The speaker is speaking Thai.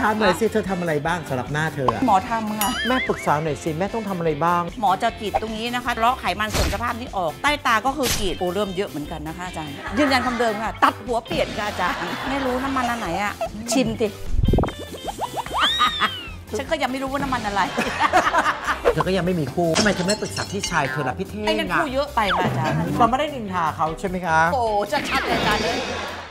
ามหน่อยสิเธอทำอะไรบ้างสำหรับหน้าเธอหมอทำค่ะแม่ปรึกษาหน่อยสิแม่ต้องทำอะไรบ้างหมอจะกรีดตรงนี้นะคะเลาะไขมันเสริมสภาพนี้ออกใต้ตาก็คือกรีดโอ้เริ่มเยอะเหมือนกันนะคะอาจารย์ยืนยันคำเดิมค่ะตัดหัวเปลี่ยนค่ะอาจารย์ไม่รู้น้ำมันอันไหนอะชิมสิฉันก็ยังไม่รู้ว่าน้ำมันอะไรเธอก็ยังไม่มีคู่ทำไมเธอไม่ปรึกษาพี่ชายเธอล่ะพี่เท่งไอ้นั่นคู่เยอะไปค่ะอาจารย์เราไม่ได้นินทาเขาใช่ไหมคะโอ้ชัดๆเลยอาจารย์เลย